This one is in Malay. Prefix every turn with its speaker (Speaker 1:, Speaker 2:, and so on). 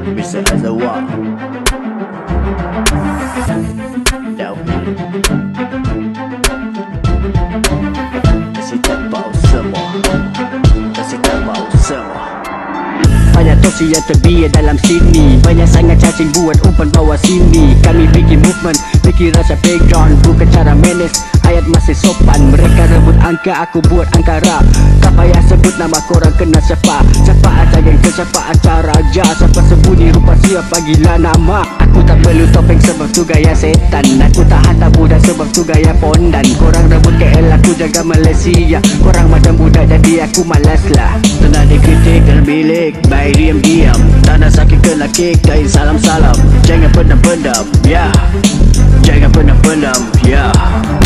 Speaker 1: Mr. Azawar Downhill Kasih tahu semua, kasih tahu semua.
Speaker 2: Banyak toksi yang terbiar dalam sini, banyak sangat cacing buat umpan bawah sini. Kami bikin movement, bikin rasa background, bukan cara manage, ayat masih sopan. Mereka rebut angka, aku buat angkara. Tak payah sebut nama korang kena siapa. Siapa aja yang ke siapa acara aja. Siapa sembunyi rupa siapa gila nama. Aku tak perlu topeng sebab tu gaya setan. Aku tak hantar budak sebab tu gaya pondan. Korang rebut KL, aku jaga Malaysia. Korang macam budak jadi aku malas lah. Tengah dikritik dalam bilik, baik diam-diam. Tak nak sakit kena kick, kain salam-salam. Jangan pernah pendam, ya. Jangan pernah pendam, ya.